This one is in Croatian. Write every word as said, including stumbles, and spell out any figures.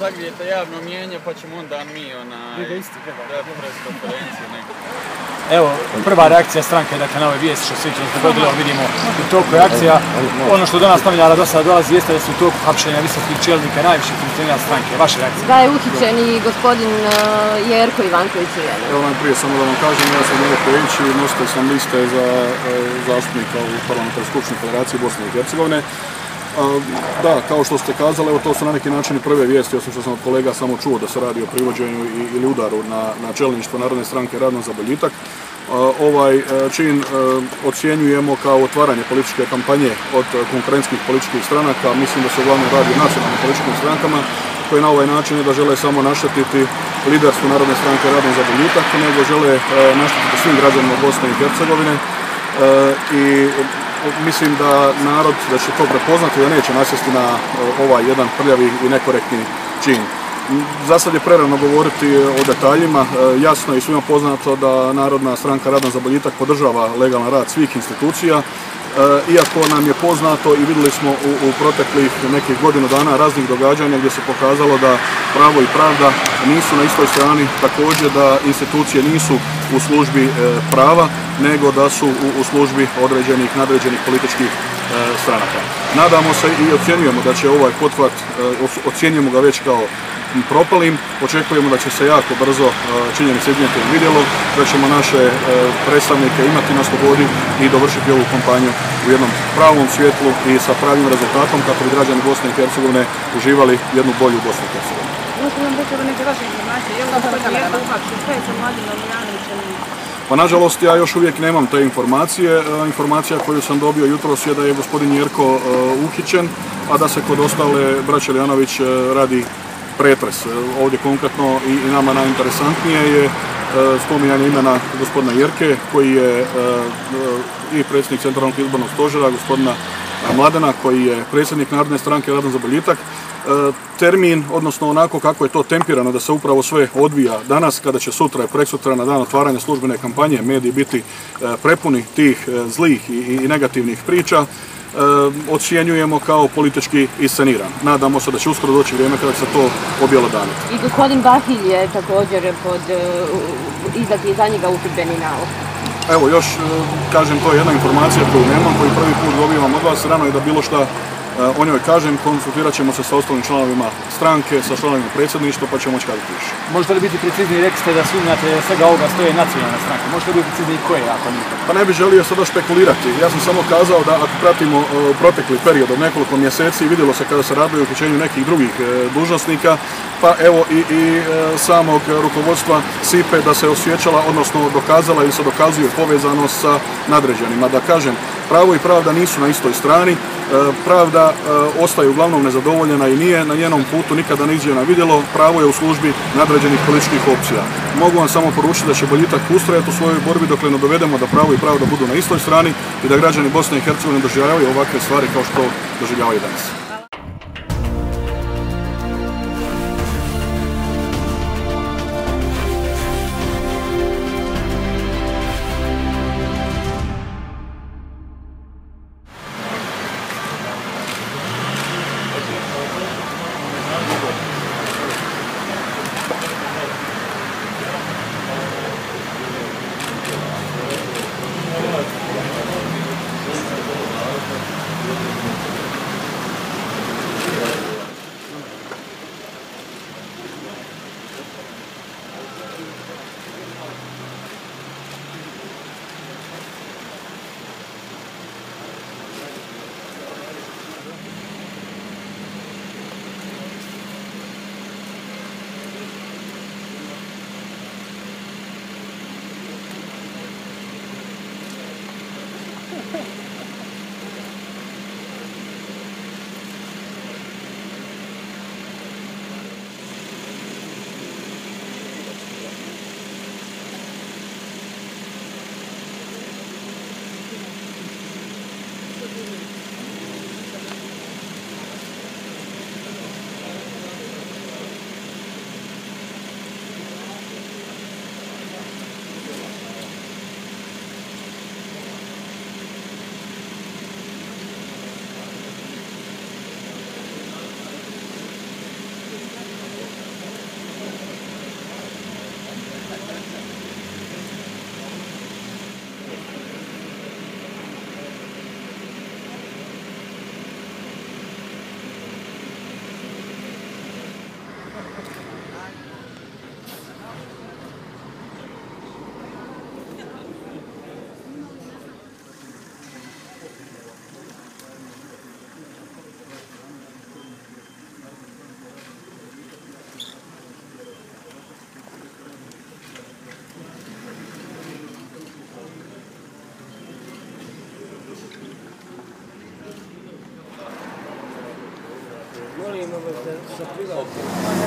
zagrijete javno mijenje, pa ćemo onda mi onaj... Vi ga isti gledali. Da, pres konferenciju nekako. Evo, prva reakcija stranke, dakle, na ove vijesti što se jutros dogodilo, vidimo u toku akcija. Ono što do nas novinara do sada dolazi jeste da su u toku hapšenja visokih čelnika najviših funkcionera stranke. Vaše reakcije? Da je uhićen i gospodin Jerko Ivanković. Evo najprije samo da vam kažem, ja sam Jerko Ivanković i nositelj sam liste za zastupnika u Parlamentarnoj skupštini Federacije Bosne i Hercegovine. Da, kao što ste kazali, evo to su na neki način i prve vijesti, osim što sam od kolega samo čuo da se radi o privođenju ili udaru na, na čelništvo Narodne stranke Radom za boljitak. Ovaj čin ocjenjujemo kao otvaranje političke kampanje od konkurentskih političkih stranaka. Mislim da se uglavnom radi o nacionalnim političkim strankama koje na ovaj način ne da žele samo naštetiti liderstvu Narodne stranke Radom za boljitak, nego žele naštetiti svim građanima Bosne i Hercegovine. I mislim da narod da će to prepoznati, da neće nasjesti na ovaj jedan prljavi i nekorektni čin. Za sad je prerano govoriti o detaljima. Jasno je i svima poznato da Narodna stranka Radom za boljitak podržava legalan rad svih institucija. Iako nam je poznato i vidjeli smo u, u proteklih nekih godinu dana raznih događanja gdje se pokazalo da pravo i pravda nisu na istoj strani, također da institucije nisu u službi e, prava, nego da su u, u službi određenih, nadređenih političkih e, stranaka. Nadamo se i ocjenjujemo da će ovaj pothvat, e, ocjenjujemo ga već kao propalim, očekujemo da će se jako brzo činjenice iznijeti u vidjelo, da ćemo naše predstavnike imati na slobodi i dovršiti ovu kampanju u jednom pravom svjetlu i sa pravim rezultatom kako bi građani Bosne i Hercegovine uživali jednu bolju Bosnu i Hercegovinu. Možete nam reći neke vaše informacije, je li gospodin Jerko uhapšen, šta je sa Mladenom Janovićem? Pa nažalost ja još uvijek nemam te informacije. Informacija koju sam dobio jutros je da je gospodin Jerko uhićen, a da se kod ostale braće Janović radi pretres. Ovdje konkretno i nama najinteresantnije je spominjanje imena gospodina Jerke, koji je i predsjednik Centralnog izbornog stožera, gospodina Mladena, koji je predsjednik Narodne stranke Radom za boljitak. Termin, odnosno onako kako je to tempirano da se upravo sve odvija danas, kada će sutra i preksutra na dan otvaranja službene kampanje mediji biti prepuni tih zlih i negativnih priča, ocjenjujemo kao politički isceniran. Nadamo se da će uskoro doći vrijeme kada će se to objelodaniti. I gospodin Bahilj je također pod izdat je za njega uhidbeni nalog. Evo još, kažem, to je jedna informacija koju nemam, koju prvi put dobivam od vas. Rano je da bilo šta o njoj kažem, konsultirat ćemo se sa ostalim članovima stranke, sa članovima predsjedništva, pa ćemo moći kazati više. Možete li biti precizniji, rekli ste da sumnjate svega ovoga stoje nacionalna stranka. Možete li biti precizniji koje, ako nikad? Pa ne bih želio sada špekulirati. Ja sam samo kazao da ako pratimo uh, protekli period od nekoliko mjeseci, vidjelo se kada se radilo o uhićenju nekih drugih uh, dužnosnika, pa evo i, i uh, samog rukovodstva S I P E da se osjećala, odnosno dokazala ili se dokazuje povezanost sa nadređenima. Da kažem, pravo i pravda nisu na istoj strani. Pravda ostaje uglavnom nezadovoljena i nije na njenom putu nikada ne iđe na vidjelo, pravo je u službi nadređenih političkih opcija. Mogu vam samo poručiti da će boljitak ustrajati u svojoj borbi dokle ne dovedemo da pravo i pravda budu na istoj strani i da građani Bosne i Hercegovine doživljavaju ovakve stvari kao što doživljavaju danas. za privatno.